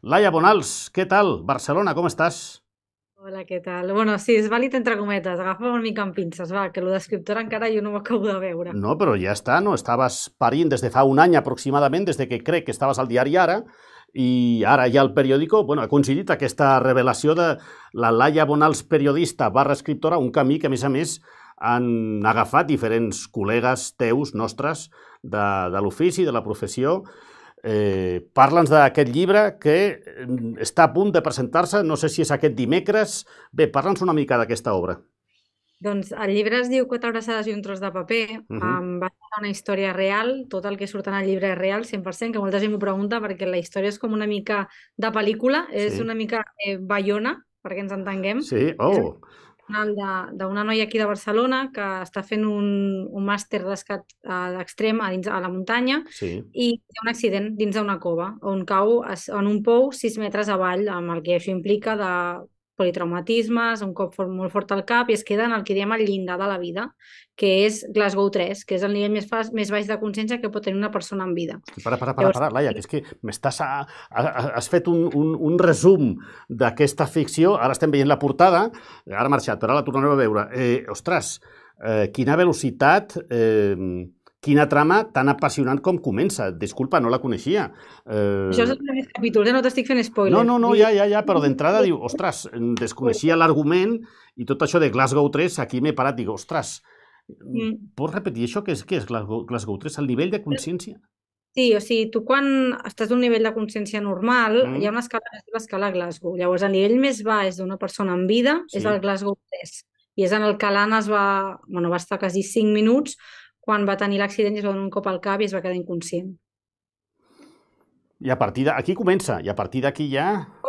Laia Bonals, què tal? Barcelona, com estàs? Hola, què tal? Bueno, sí, és vàlid entre cometes, agafa una mica amb pinces, va, que lo d'escriptora encara jo no ho acabo de veure. No, però ja està, no? Estaves parint des de fa un any aproximadament, des de que crec que estaves al diari Ara, i ara ja el periòdico, bueno, ha coincidit aquesta revelació de la Laia Bonals periodista barra escriptora, un camí que, a més, han agafat diferents col·legues teus, nostres, de l'ofici, de la professió. Parla'ns d'aquest llibre que està a punt de presentar-se, no sé si és aquest dimecres. Bé, parla'ns una mica d'aquesta obra. Doncs el llibre es diu Quatre abraçades i un tros de paper, va ser una història real, tot el que surt en el llibre és real, 100%, que molta gent m'ho pregunta perquè la història és com una mica de pel·lícula, és Sí, una mica Baiona, perquè ens entenguem. sí, És un oh, canal d'una noia aquí de Barcelona que està fent un màster d'escat d'extrem a la muntanya sí. i té un accident dins d'una cova on cau en un pou 6 metres avall, amb el que això implica de politraumatismes, un cop molt fort al cap i es queda en el que diem el llindar de la vida, que és Glasgow 3, que és el nivell més baix de consciència que pot tenir una persona en vida. Hosti, Llavors, Laia, que és que has fet un resum d'aquesta ficció, ara estem veient la portada, ara ha marxat, però ara la tornarem a veure. Ostres, quina velocitat, quina trama tan apassionant com comença. Disculpa, no la coneixia. això és el primer capítol, no t'estic fent No, spoiler. no, no, Vull dir, ja, però d'entrada diu, ostres, desconeixia l'argument i tot això de Glasgow 3, aquí m'he parat, dic, ostres, mm, pots repetir això? Què és Glasgow 3? El nivell de consciència? sí, o sigui, tu quan estàs a un nivell de consciència normal, hi ha Mm, una escala que es diu l'escala Glasgow. Llavors, el nivell més baix d'una persona en vida és el sí. Glasgow 3. I és en el que l'Anna va estar quasi 5 minuts quan va tenir l'accident i es va donar un cop al cap i es va quedar inconscient. I a partir aquí comença, i a partir d'aquí ja...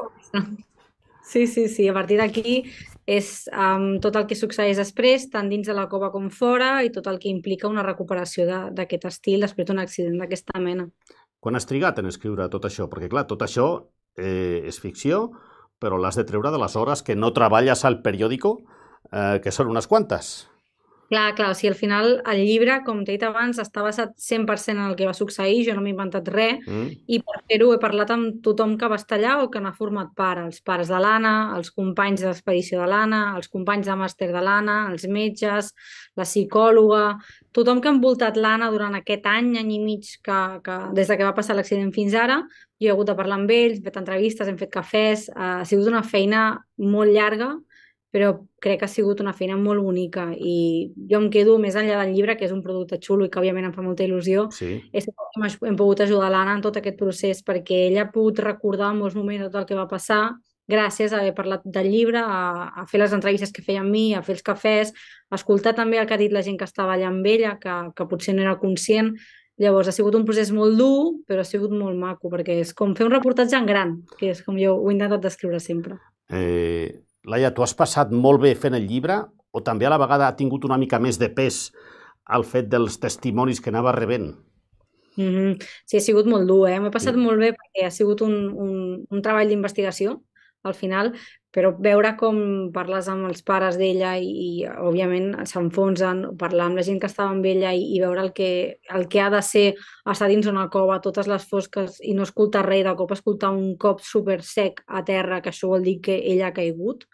Sí, sí, sí. A partir d'aquí és tot el que succeeix després, tant dins de la cova com fora, i tot el que implica una recuperació d'aquest estil després d'un accident d'aquesta mena. Quan has trigat en escriure tot això? Perquè, clar, tot això és ficció, però l'has de treure de les hores que no treballes al periòdico, que són unes quantes. Clar, clar, o sigui, al final el llibre, com t'he dit abans, està basat 100% en el que va succeir, jo no m'he inventat res, Mm, i per fer-ho he parlat amb tothom que va estar allà o que n'ha format part, els pares de l'Anna, els companys d'expedició de l'Anna, els companys de màster de l'Anna, els metges, la psicòloga, tothom que ha envoltat l'Anna durant aquest any i mig des de que va passar l'accident fins ara, jo he hagut de parlar amb ells, he fet entrevistes, hem fet cafès, ha sigut una feina molt llarga, però crec que ha sigut una feina molt bonica i jo em quedo més enllà del llibre, que és un producte xulo i que òbviament em fa molta il·lusió, sí. és que hem pogut ajudar l'Anna en tot aquest procés perquè ella ha pogut recordar en molts moments tot el que va passar gràcies a haver parlat del llibre, a fer les entrevistes que feia amb mi, a fer els cafès, a escoltar també el que ha dit la gent que estava allà amb ella, que potser no era conscient. Llavors ha sigut un procés molt dur, però ha sigut molt maco, perquè és com fer un reportatge en gran, que és com jo ho he intentat descriure sempre. Laia, tu has passat molt bé fent el llibre o també a la vegada ha tingut una mica més de pes al fet dels testimonis que anava rebent? Sí, ha sigut molt dur, eh? M'he passat Sí. molt bé perquè ha sigut un treball d'investigació al final, però veure com parles amb els pares d'ella i òbviament s'enfonsen, parlar amb la gent que estava amb ella i veure el que ha de ser estar dins una cova, totes les fosques i no escoltar res, de cop escoltar un cop super sec a terra, que això vol dir que ella ha caigut.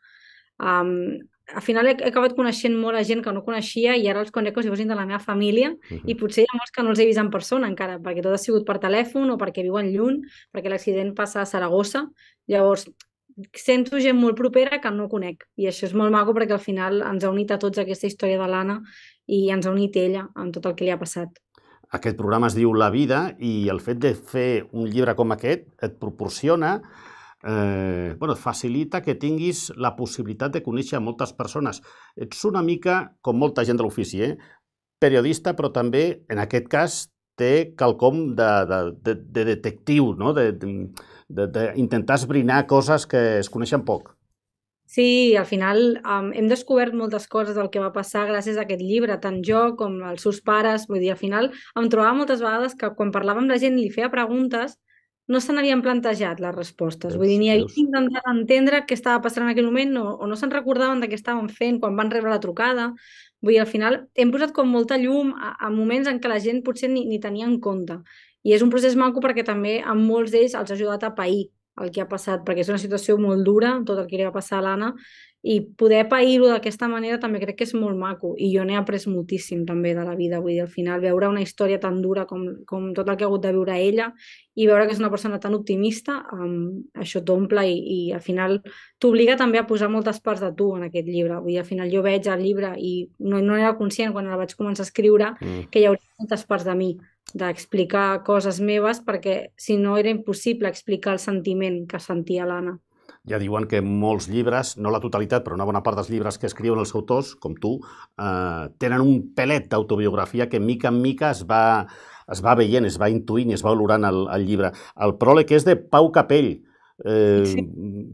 Al final he acabat coneixent molta gent que no coneixia i ara els conec com si fossin de la meva família i Mhm. potser hi ha molts que no els he vist en persona encara, perquè tot ha sigut per telèfon o perquè viuen lluny, perquè l'accident passa a Saragossa. Llavors, sento gent molt propera que no conec i això és molt maco perquè al final ens ha unit a tots aquesta història de l'Anna i ens ha unit ella amb tot el que li ha passat. Aquest programa es diu La vida i el fet de fer un llibre com aquest et proporciona, bueno, et facilita que tinguis la possibilitat de conèixer moltes persones. Ets una mica, com molta gent de l'ofici, periodista, però també, en aquest cas, té quelcom de detectiu, no? D'intentar esbrinar coses que es coneixen poc. Sí, al final hem descobert moltes coses del que va passar gràcies a aquest llibre, tant jo com els seus pares. Vull dir, al final em trobava moltes vegades que quan parlava amb la gent i li feia preguntes no se n'havien plantejat les respostes. Vull dir, Veus? ni havien Veus? intentat entendre què estava passant en aquell moment o no se'n recordaven de què estaven fent quan van rebre la trucada. Vull dir, al final hem posat com molta llum a moments en què la gent potser ni tenia en compte. I és un procés maco perquè també a molts d'ells els ha ajudat a pair el que ha passat, perquè és una situació molt dura, tot el que li va passar a l'Anna, i poder pair-ho d'aquesta manera també crec que és molt maco, i jo n'he après moltíssim també de la vida, vull dir, al final veure una història tan dura com tot el que ha hagut de viure ella, i veure que és una persona tan optimista, això t'omple i al final t'obliga també a posar moltes parts de tu en aquest llibre. Vull dir, al final jo veig el llibre i no era conscient quan el vaig començar a escriure que hi hauria moltes parts de mi, d'explicar coses meves, perquè si no era impossible explicar el sentiment que sentia l'Anna. Ja diuen que molts llibres, no la totalitat, però una bona part dels llibres que escriuen els autors, com tu, tenen un pelet d'autobiografia que mica en mica es va veient, es va intuint i es va olorant el llibre. El pròleg és de Pau Capell. Sí.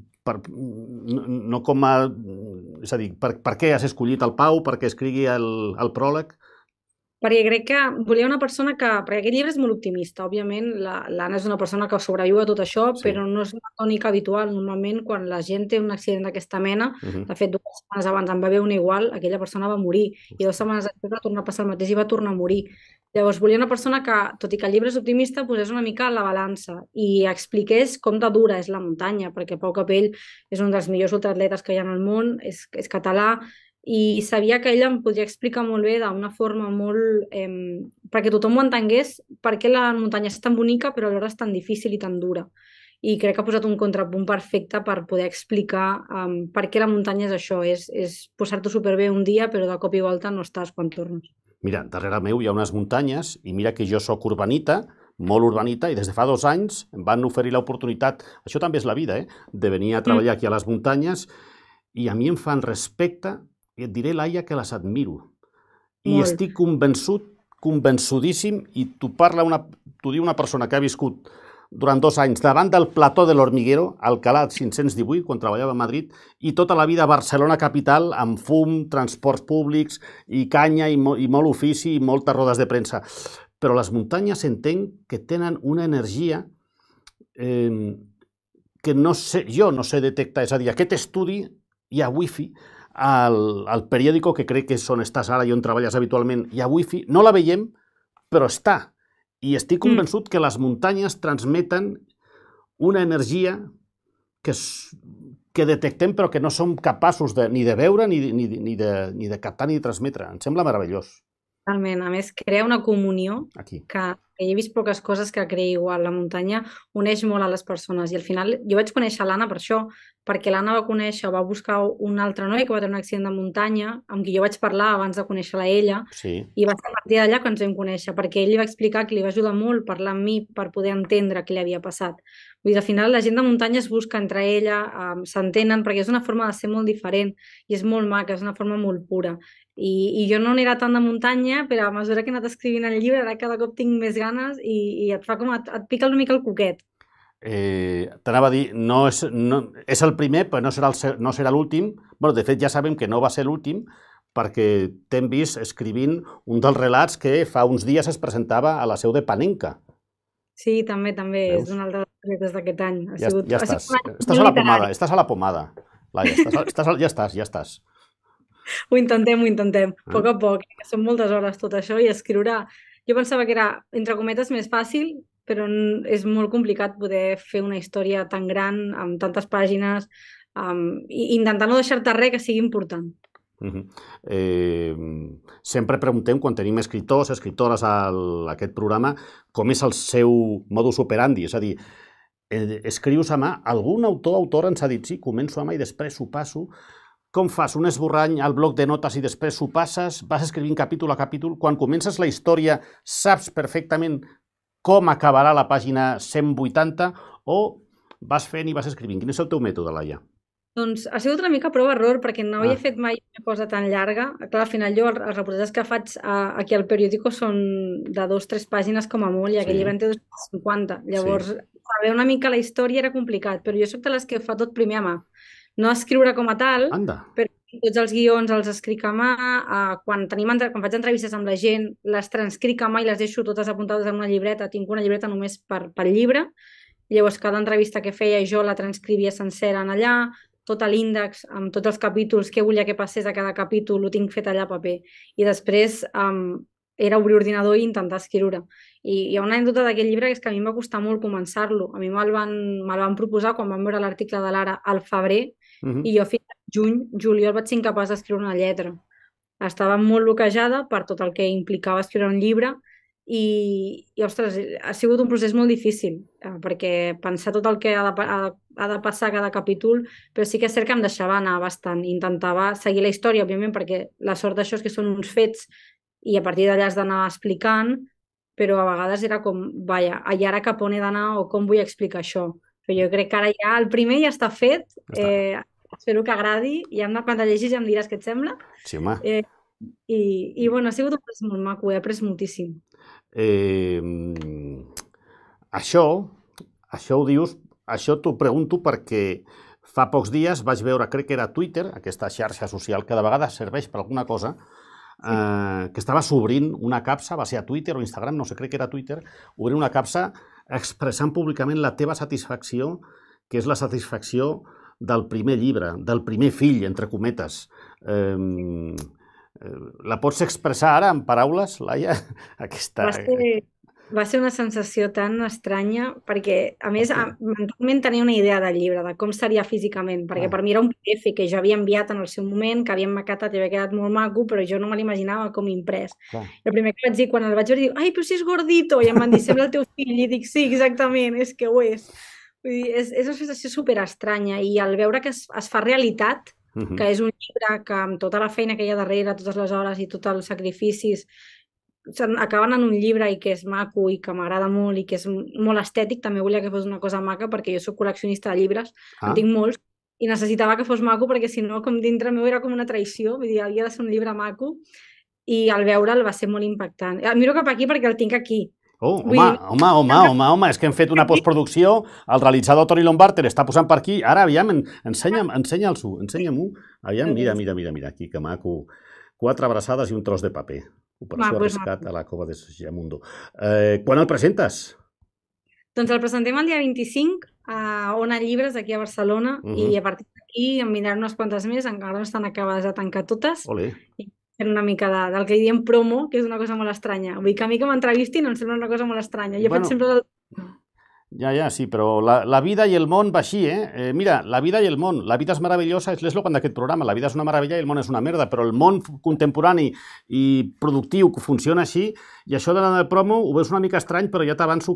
No com a... És a dir, per què has escollit el Pau? Per què escrigui el pròleg? Perquè crec que volia una persona que... Perquè aquest llibre és molt optimista, òbviament, l'Anna és una persona que sobreviu a tot això, sí, però no és una tònica habitual. Normalment, quan la gent té un accident d'aquesta mena, de fet, 2 setmanes abans en va haver un igual, aquella persona va morir, i 2 setmanes després va tornar a passar el mateix i va tornar a morir. Llavors, volia una persona que, tot i que el llibre és optimista, posés una mica a la balança i expliqués com de dura és la muntanya, perquè Pau Capell és un dels millors ultraatletes que hi ha al món, és català, i sabia que ella em podria explicar molt bé d'una forma molt... perquè tothom ho entengués, per què la muntanya és tan bonica però alhora és tan difícil i tan dura. I crec que ha posat un contrapunt perfecte per poder explicar per què la muntanya és això, és posar-t'ho superbé un dia però de cop i volta no estàs quan tornes. Mira, darrere meu hi ha unes muntanyes i mira que jo sóc urbanita, molt urbanita, i des de fa 2 anys em van oferir l'oportunitat, això també és la vida, de venir a treballar aquí a les muntanyes, i a mi em fan respecte. I et diré, Laia, que les admiro. I estic convençudíssim, i t'ho diu una persona que ha viscut durant 2 anys davant del plató de l'Hormiguero, Alcalá 518, quan treballava a Madrid, i tota la vida a Barcelona capital, amb fum, transports públics, i canya, i molt ofici, i moltes rodes de premsa. Però les muntanyes entenc que tenen una energia que jo no sé detectar. És a dir, aquest estudi hi ha wifi, al periòdico, que crec que és on estàs ara i on treballes habitualment, hi ha wifi, no la veiem, però està. I estic convençut que les muntanyes transmeten una energia que detectem però que no som capaços ni de veure, ni de captar, ni de transmetre. Em sembla meravellós. Totalment. A més, crea una comunió aquí, que he vist poques coses que creï igual. La muntanya uneix molt a les persones i al final jo vaig conèixer l'Anna per això, perquè l'Anna va buscar un altre noi que va tenir un accident de muntanya amb qui jo vaig parlar abans de conèixer-la a ella, i va ser a partir d'allà que ens vam conèixer, perquè ell li va explicar que li va ajudar molt parlar amb mi per poder entendre què li havia passat. Vull dir, al final la gent de muntanya es busca entre ella, s'entenen, perquè és una forma de ser molt diferent i és molt maca, és una forma molt pura. I jo no n'era tant de muntanya, però a mesura que he anat escrivint el llibre ara cada cop tinc més ganes i et pica una mica el coquet. T'anava a dir, és el primer, però no serà l'últim. De fet, ja sabem que no va ser l'últim, perquè t'hem vist escrivint un dels relats que fa uns dies es presentava a la seu de Panenka. Sí, també. És un altre dels projectes d'aquest any. Ja estàs. Estàs a la pomada. Laia, ja estàs. Ho intentem. A poc a poc. Són moltes hores tot això i escriure... Jo pensava que era, entre cometes, més fàcil, però és molt complicat poder fer una història tan gran, amb tantes pàgines, i intentar no deixar-te res que sigui important. Sempre preguntem, quan tenim escriptores a aquest programa, com és el seu modus operandi, és a dir, escrius a mà. Algun autora ens ha dit, sí, començo a mà i després ho passo. Com fas? Un esborrany al bloc de notes i després ho passes? Vas escrivint capítol a capítol? Quan comences la història saps perfectament com acabarà la pàgina 180 o vas fent i vas escrivint? Quin és el teu mètode, Laia? Doncs ha sigut una mica prova-error, perquè no havia fet mai una cosa tan llarga. Clar, al final jo els reportatges que faig aquí al periòdico són de 2-3 pàgines com a molt, i aquell llibre en té 250. Llavors, saber una mica la història era complicat, però jo soc de les que fa tot primer a mà. No escriure com a tal, però tots els guions els escric a mà. Quan faig entrevistes amb la gent, les transcric a mà i les deixo totes apuntades en una llibreta. Tinc una llibreta només per llibre. Llavors, cada entrevista que feia jo la transcrivia sencera en allà, tot l'índex amb tots els capítols, què volia que passés a cada capítol, ho tinc fet allà a paper. I després era obrir ordinador i intentar escriure. I hi ha una anècdota d'aquest llibre que és que a mi em va costar molt començar-lo. A mi me'l van proposar quan vam veure l'article de l'Ara al febrer i jo fins al juliol vaig ser incapaç d'escriure una lletra. Estava molt bloquejada per tot el que implicava escriure un llibre i ostres, ha sigut un procés molt difícil perquè pensar tot el que ha de passar cada capítol, però sí que és cert que em deixava anar bastant. Intentava seguir la història, òbviament, perquè la sort d'això és que són uns fets i a partir d'allà has d'anar explicant, però a vegades era com, vaja, i ara cap on he d'anar o com vull explicar això? Però jo crec que ara ja el primer ja està fet, espero que agradi, i quan el llegis ja em diràs què et sembla. Sí, home. I bueno, ha sigut un procés molt maco, he après moltíssim. Això ho dius, això t'ho pregunto perquè fa pocs dies vaig veure, crec que era Twitter, aquesta xarxa social que de vegades serveix per alguna cosa, que estava obrint una capsa, va ser a Twitter o Instagram, no sé, crec que era Twitter, obrint una capsa expressant públicament la teva satisfacció, que és la satisfacció del primer llibre, del primer fill, entre cometes. La pots expressar ara en paraules, Laia? Va ser una sensació tan estranya perquè, a més, mentalment tenia una idea del llibre, de com seria físicament, perquè per mi era un PDF que jo havia enviat en el seu moment, que havia maquetat i havia quedat molt maco, però jo no me l'imaginava com imprès. El primer que vaig dir, quan el vaig veure, dic, ai, però si és gordito, i em van dir, sembla el teu fill, i dic, sí, exactament, és que ho és. Vull dir, és una sensació superestranya, i al veure que es fa realitat, que és un llibre que amb tota la feina que hi ha darrere, totes les hores i tots els sacrificis, acaben en un llibre i que és maco i que m'agrada molt i que és molt estètic, també volia que fos una cosa maca perquè jo soc col·leccionista de llibres, en tinc molts, i necessitava que fos maco perquè si no, com dintre meu era com una traïció, vull dir, havia de ser un llibre maco, i al veure'l va ser molt impactant. Miro cap aquí perquè el tinc aquí. Home, és que hem fet una postproducció, el realitzador Toni Lombard te l'està posant per aquí, ara, aviam, ensenya-m'ho, aviam, mira, aquí, que maco, 4 abraçades i un tros de paper. Operació Rescat a la Cova de Segamundo. Quan el presentes? Doncs el presentem el dia 25 a Ona Llibres, aquí a Barcelona, i a partir d'aquí em vindran unes quantes més, encara no estan acabades de tancar totes, i fent una mica del que diem promo, que és una cosa molt estranya. Vull dir que a mi que m'entrevistin em sembla una cosa molt estranya. Jo faig sempre... Ja, sí, però la vida i el món va així, Mira, la vida i el món. La vida és meravellosa, és l'eslògan d'aquest programa. La vida és una meravella i el món és una merda, però el món contemporani i productiu funciona així, i això de la promo ho veus una mica estrany, però ja t'avanço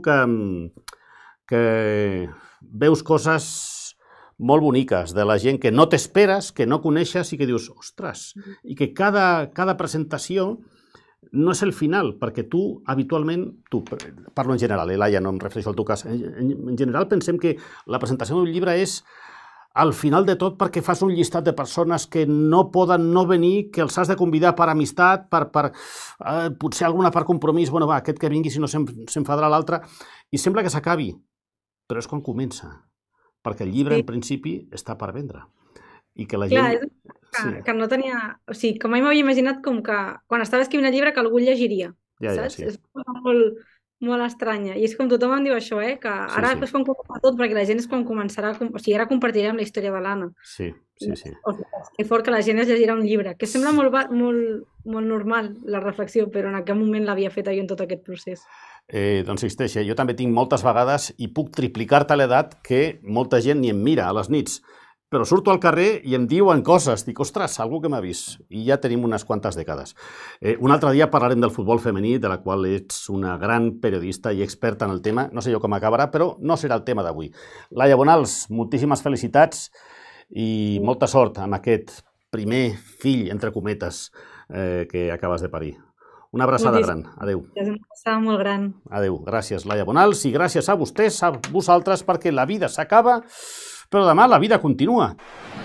que veus coses molt boniques de la gent que no t'esperes, que no coneixes i que dius, ostres, i que cada presentació no és el final, perquè tu, habitualment, parlo en general, Laia, no em refereixo al teu cas, en general pensem que la presentació d'un llibre és al final de tot perquè fas un llistat de persones que no poden no venir, que els has de convidar per amistat, potser alguna per compromís, bueno, va, aquest que vingui, si no s'enfadarà l'altre, i sembla que s'acabi, però és quan comença, perquè el llibre, en principi, està per vendre. I que la gent... que no tenia... O sigui, que mai m'havia imaginat com que quan estava escrivint el llibre que algú el llegiria, saps? És una cosa molt estranya. I és com tothom em diu això, que ara és quan comença tot, perquè la gent és quan començarà... O sigui, ara compartirem la història de l'Anna. Sí. Que fort que la gent es llegirà un llibre, que sembla molt normal la reflexió, però en aquell moment l'havia fet jo en tot aquest procés. Doncs existeix, jo també tinc moltes vegades i puc triplicar-te l'edat que molta gent ni em mira a les nits. Però surto al carrer i em diuen coses. Dic, ostres, algú que m'ha vist. I ja tenim unes quantes dècades. Un altre dia parlarem del futbol femení, de la qual ets una gran periodista i experta en el tema. No sé jo com acabarà, però no serà el tema d'avui. Laia Bonals, moltíssimes felicitats i molta sort amb aquest primer fill, entre cometes, que acabes de parir. Una abraçada gran. Adéu. És una abraçada molt gran. Adéu. Gràcies, Laia Bonals, i gràcies a vostès, a vosaltres, perquè la vida s'acaba, però demà la vida continua.